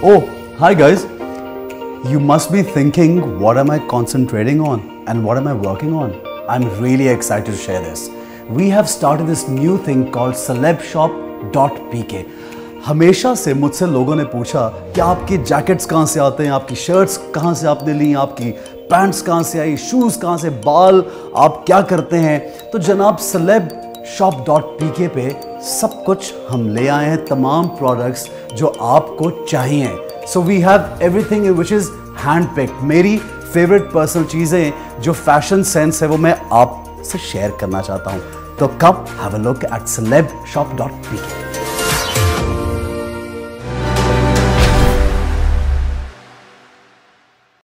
Oh, hi guys. You must be thinking, what am I concentrating on and what am I working on? I'm really excited to share this. We have started this new thing called celebshop.pk. हमेशा से मुझसे लोगों ने पूछा कि आपकी jackets कहाँ से आते हैं, आपकी शर्ट्स कहाँ से आपने ली, आपकी पैंट्स कहाँ से आई, शूज़ कहाँ से, बाल आप क्या करते हैं। तो जनाब celebshop.pk पे सब कुछ हम ले आए हैं, तमाम प्रोडक्ट्स जो आपको चाहिए। So we have everything which is handpicked. मेरी फेवरेट पर्सनल चीज़ें जो फैशन सेंस है वो मैं आपसे शेयर करना चाहता हूँ। तो come have a look at celebshop.pk।